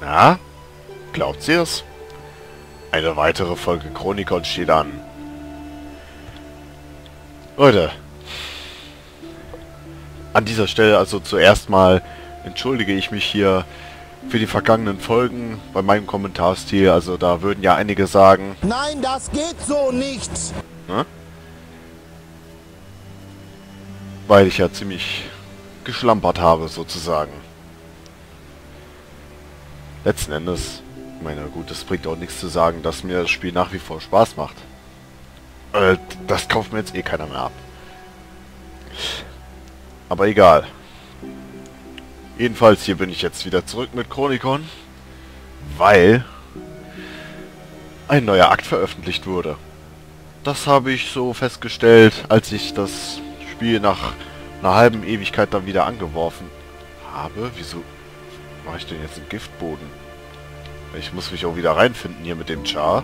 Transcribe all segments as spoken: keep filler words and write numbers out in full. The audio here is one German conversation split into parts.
Na, glaubt ihr's? Eine weitere Folge Chronicon steht an. Leute, an dieser Stelle also zuerst mal entschuldige ich mich hier für die vergangenen Folgen bei meinem Kommentarstil. Also da würden ja einige sagen... Nein, das geht so nicht! Ne? Weil ich ja ziemlich geschlampert habe, sozusagen. Letzten Endes, ich meine, gut, es bringt auch nichts zu sagen, dass mir das Spiel nach wie vor Spaß macht. Äh, das kauft mir jetzt eh keiner mehr ab. Aber egal. Jedenfalls, hier bin ich jetzt wieder zurück mit Chronicon, weil ein neuer Akt veröffentlicht wurde. Das habe ich so festgestellt, als ich das Spiel nach einer halben Ewigkeit dann wieder angeworfen habe. Wieso mache ich denn jetzt einen Giftboden? Ich muss mich auch wieder reinfinden hier mit dem Char.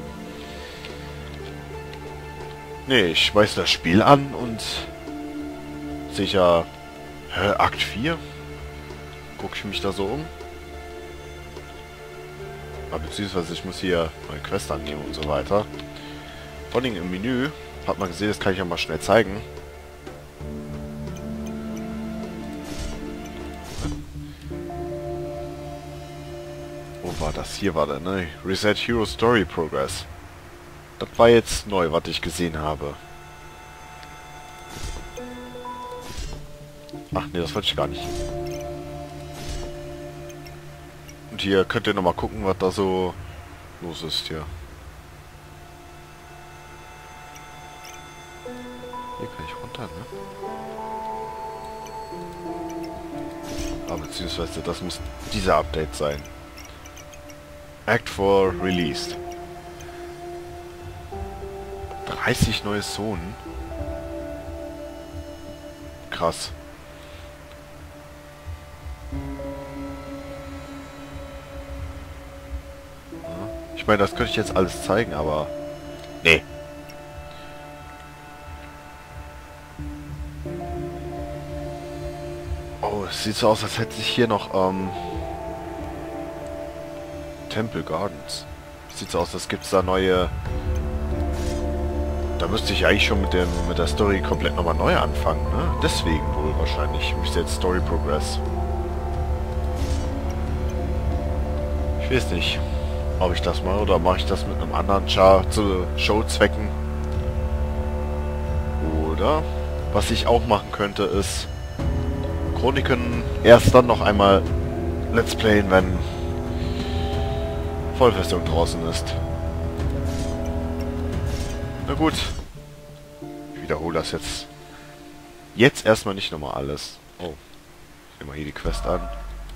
Nee, ich schmeiße das Spiel an und sicher... Hä, Akt vier? Gucke ich mich da so um? Ja, beziehungsweise ich muss hier meine Quest annehmen und so weiter. Vor allem im Menü hat man gesehen, das kann ich ja mal schnell zeigen. Wo war das? Hier war der, ne? Reset Hero Story Progress. Das war jetzt neu, was ich gesehen habe. Ach nee, das wollte ich gar nicht. Und hier könnt ihr nochmal gucken, was da so los ist hier. Hier kann ich runter, ne? Ah, beziehungsweise das muss dieser Update sein. Act four released. dreißig neue Zonen. Krass. Ich meine, das könnte ich jetzt alles zeigen, aber... Nee. Oh, es sieht so aus, als hätte sich hier noch, ähm... Temple Gardens. Sieht so aus, als gibt es da neue... Da müsste ich eigentlich schon mit dem mit der Story komplett nochmal neu anfangen, ne? Deswegen wohl wahrscheinlich. Müsste jetzt Story Progress. Ich weiß nicht, ob ich das mache oder mache ich das mit einem anderen Char zu Showzwecken. Oder was ich auch machen könnte ist Chroniken erst dann noch einmal Let's Playen, wenn Vollversion draußen ist. Na gut. Ich wiederhole das jetzt. Jetzt erstmal nicht nochmal alles. Oh. Ich nehme mal hier die Quest an.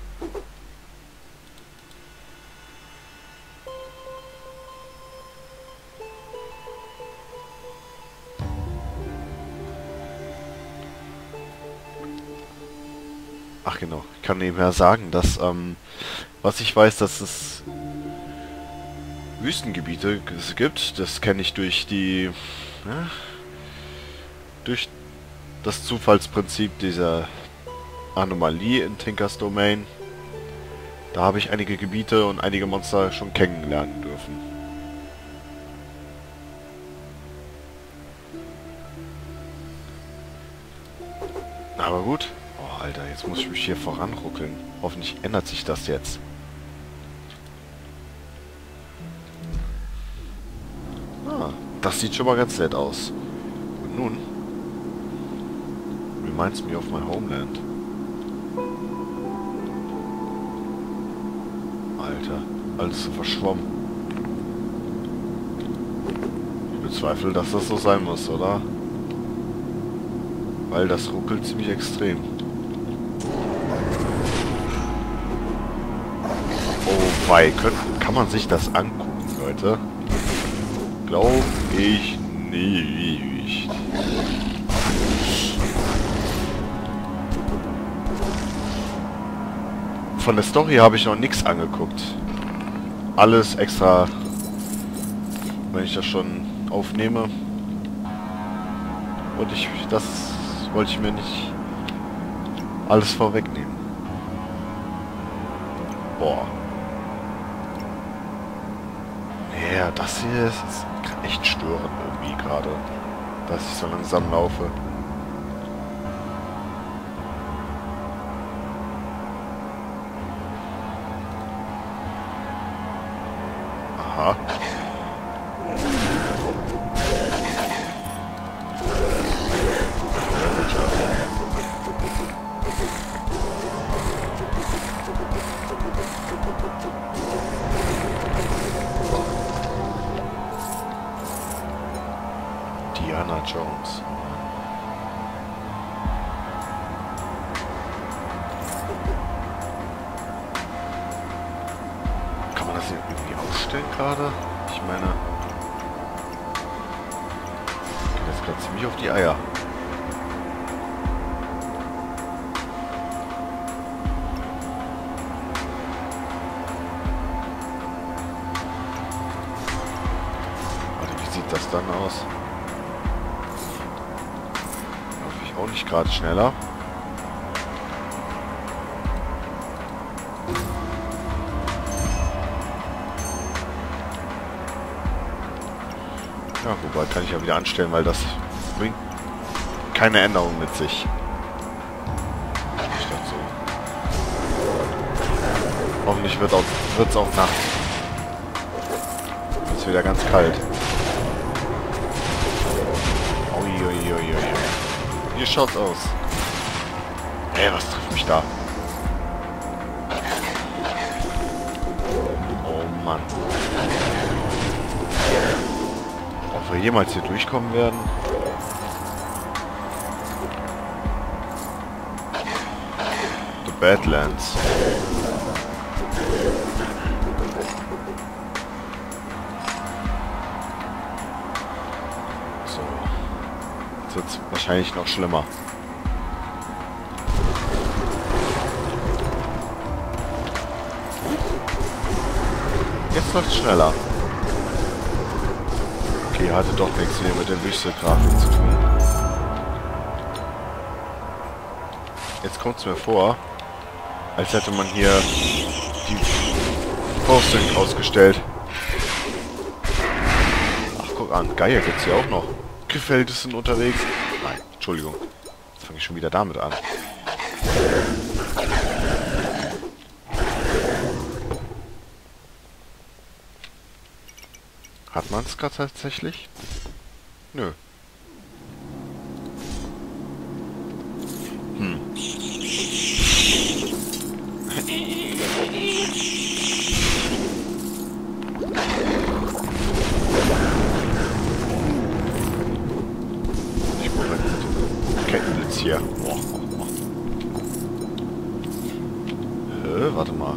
Ach genau. Ich kann nebenher sagen, dass, ähm, was ich weiß, dass es Wüstengebiete gibt. Das kenne ich durch die... Ja, durch das Zufallsprinzip dieser Anomalie in Tinkers Domain. Da habe ich einige Gebiete und einige Monster schon kennenlernen dürfen. Aber gut. Oh, Alter, jetzt muss ich mich hier voranruckeln. Hoffentlich ändert sich das jetzt. Ah, das sieht schon mal ganz nett aus. Und nun? Reminds me of my homeland. Alter, alles so verschwommen. Ich bezweifle, dass das so sein muss, oder? Weil das ruckelt ziemlich extrem. Oh wei, können, kann man sich das angucken, Leute? Glaube ich nicht. Von der Story habe ich noch nichts angeguckt. Alles extra, wenn ich das schon aufnehme. Und ich, das wollte ich mir nicht alles vorwegnehmen. Boah. Ja, das hier ist, ist kann echt störend irgendwie gerade, dass ich so langsam laufe. Aha. Diana Jones. Kann man das hier irgendwie ausstellen gerade? Ich meine... Ich bin jetzt gerade ziemlich auf die Eier. Warte, wie sieht das dann aus? Auch nicht gerade schneller. Ja, wobei kann ich ja wieder anstellen, weil das bringt keine Änderung mit sich. Statt so. Hoffentlich wird es auch nachts. Ist wieder ganz kalt. Uiuiuiui. Wie schaut's aus? Ey, was trifft mich da? Oh Mann. Ob wir jemals hier durchkommen werden? The Badlands. So. Jetzt wird's wahrscheinlich noch schlimmer. Jetzt läuft's schneller. Okay, hatte doch nichts mehr mit der Wüste-Grafik zu tun. Jetzt kommt es mir vor, als hätte man hier die Posting ausgestellt. Ach, guck an, Geier gibt's hier auch noch. Gefällt es sind unterwegs? Nein, Entschuldigung. Jetzt fange ich schon wieder damit an. Hat man es gerade tatsächlich? Nö. Hm. Ich brauche einen Kettenblitz hier. Boah. Hä, warte mal.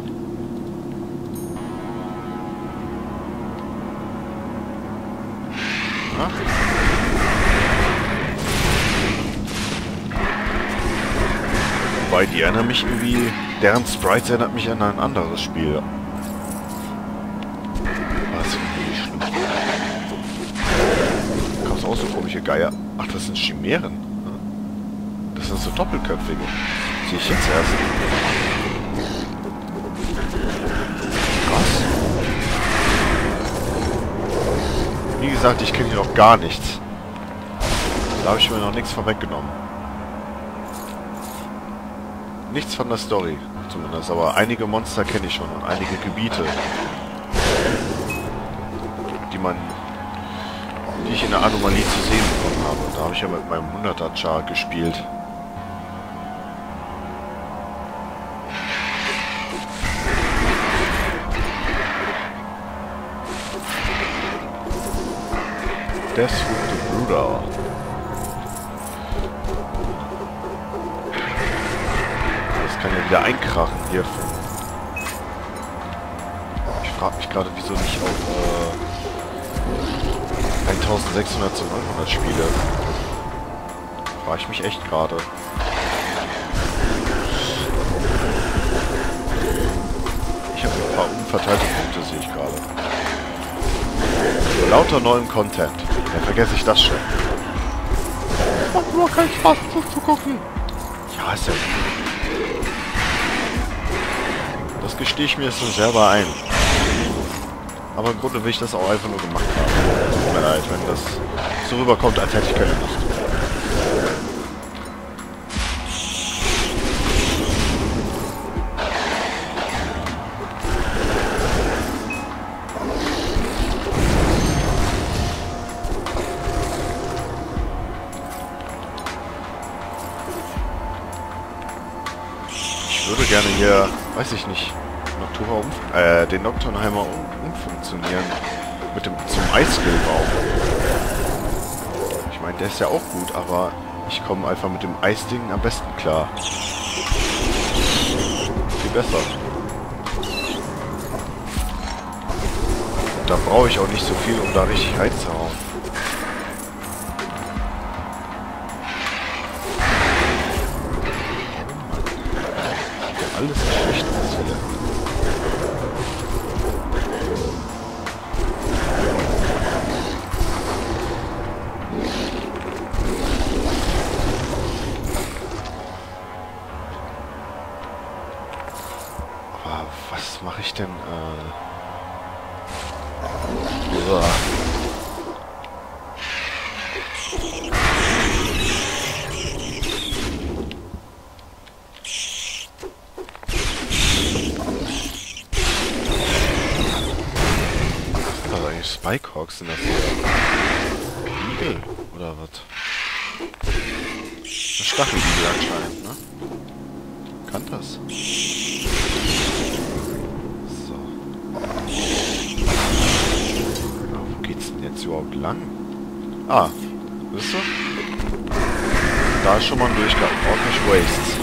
Wobei, die erinnern mich irgendwie... Deren Sprites erinnert mich an ein anderes Spiel. Was irgendwie schlimm. Da gab's auch so komische Geier. Ach, das sind Chimären. Das sind so doppelköpfige. Sehe ich jetzt erst. Krass. Wie gesagt, ich kenne hier noch gar nichts. Da habe ich mir noch nichts vorweggenommen. Nichts von der Story, zumindest, aber einige Monster kenne ich schon und einige Gebiete, die man, die ich in der Anomalie zu sehen bekommen habe. Da habe ich ja mit meinem hunderter-Char gespielt. Deathwood the Bruder. Kann ja wieder einkrachen hier. Ich frage mich gerade, wieso nicht auf äh, eintausendsechshundert zu neunhundert spiele. Frage ich mich echt gerade. Ich habe ein paar unverteilte Punkte, sehe ich gerade. Lauter neuen Content. Dann vergesse ich das schon. Macht nur keinen Spaß zuzugucken. Ja, ist ja... Das gestehe ich mir jetzt selber ein. Aber im Grunde will ich das auch einfach nur gemacht haben. Tut mir leid, wenn das so rüberkommt, als hätte ich keine Lust. Ich würde gerne hier, weiß ich nicht, Noctura um, äh, den Nocturnheimer um, umfunktionieren. Mit dem zum Eisskill-Baum. Ich meine, der ist ja auch gut, aber ich komme einfach mit dem Eisding am besten klar. Viel besser. Und da brauche ich auch nicht so viel, um da richtig reinzuhauen. Alles schlecht ist hier. Aber was mache ich denn? Äh... Uah. Spikehawks sind das hier. Igel? Oder was? Ein Stacheligel anscheinend, ne? Kann das? So. Ja, wo geht's denn jetzt überhaupt lang? Ah, siehst du? Da ist schon mal ein Durchgang. Orkish Wastes.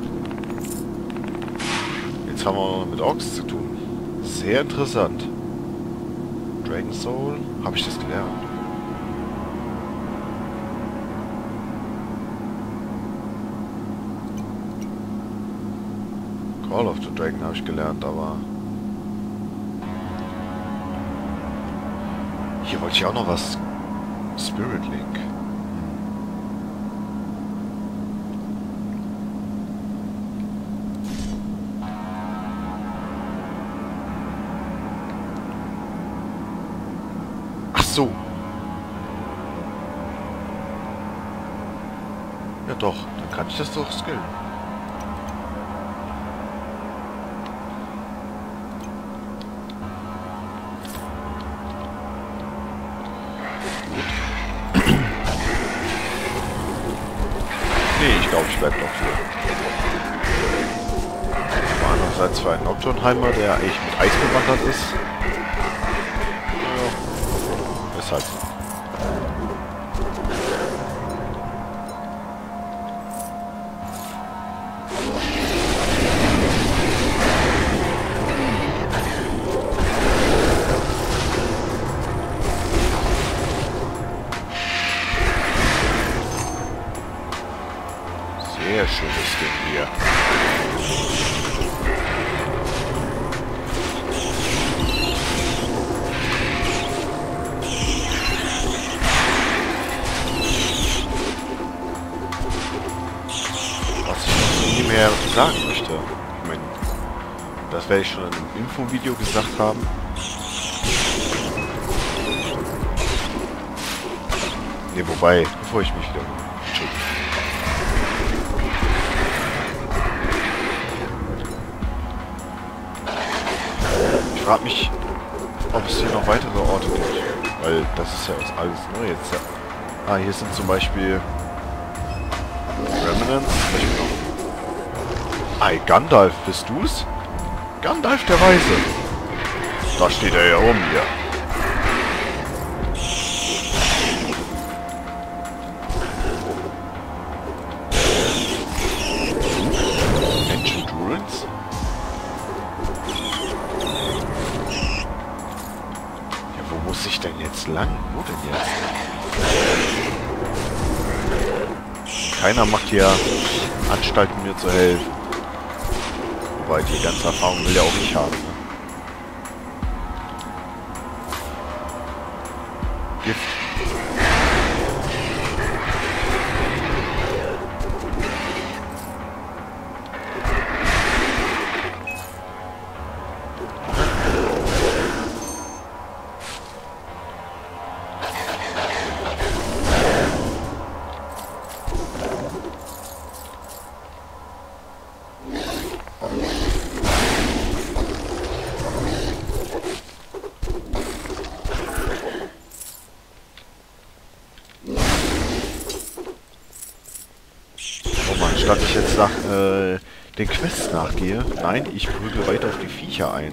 Jetzt haben wir noch mit Orks zu tun. Sehr interessant. Dragon Soul? Habe ich das gelernt? Call of the Dragon habe ich gelernt, aber... Hier wollte ich auch noch was... Spirit Link. So. Ja doch, dann kann ich das doch skillen. Nee, ich glaube, ich bleib doch hier. Aber andererseits für einen Nocturnheimer, der eigentlich mit Eis bewandert ist. Ist halt so. Sehr schönes Ding hier. Mehr sagen möchte. Ich meine, das werde ich schon in einem Infovideo gesagt haben. Ne, wobei, bevor ich mich wieder... Entschuldigung. Ich frage mich, ob es hier noch weitere Orte gibt. Weil das ist ja alles neu jetzt. Ah, hier sind zum Beispiel Remnants. Ei, Gandalf, bist du's? Gandalf der Weise. Da steht er ja rum hier. Ancient Ruins? Ja, wo muss ich denn jetzt lang? Wo denn jetzt? Keiner macht hier Anstalten, mir zu helfen. Wobei, die ganze Erfahrung will er auch nicht haben. Ne? Gift. Statt ich jetzt nach äh, den Quests nachgehe. Nein, ich prügel weiter auf die Viecher ein.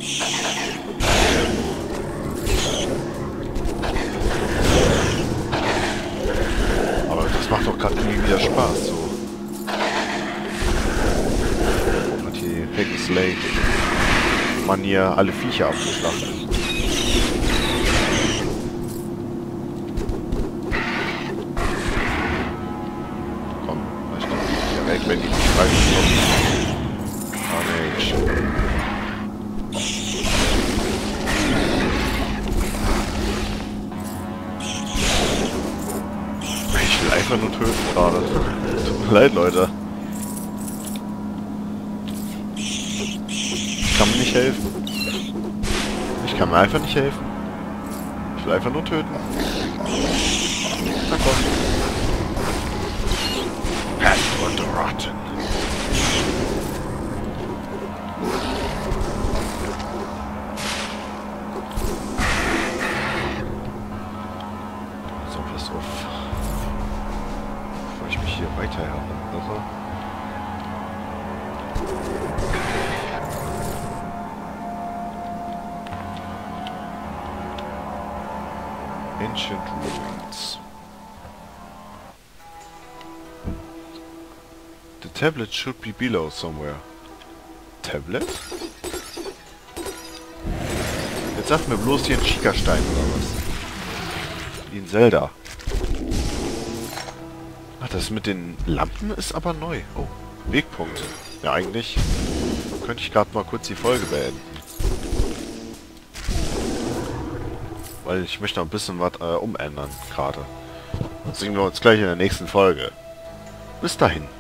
Aber das macht doch gerade irgendwie wieder Spaß, so. Und die Hack Slay Manier, alle Viecher abzuschlachten. Komm, ich nehme die hier weg, wenn die nicht freikommen. Carnage. Ich will einfach nur töten gerade. Tut mir leid, Leute. Ich kann mir nicht helfen. Ich kann mir einfach nicht helfen. Ich will einfach nur töten. Na komm. Path und Rotten. So, pass auf. Bevor ich mich hier weiter heranmache. Ancient Ruins. The tablet should be below somewhere. Tablet? Jetzt sag mir bloß hier ein Schickerstein oder was? Wie in Zelda. Ach, das mit den Lampen ist aber neu. Oh, Wegpunkt. Ja, eigentlich könnte ich gerade mal kurz die Folge beenden. Weil ich möchte noch ein bisschen was äh, umändern gerade. Dann sehen wir uns gleich in der nächsten Folge. Bis dahin.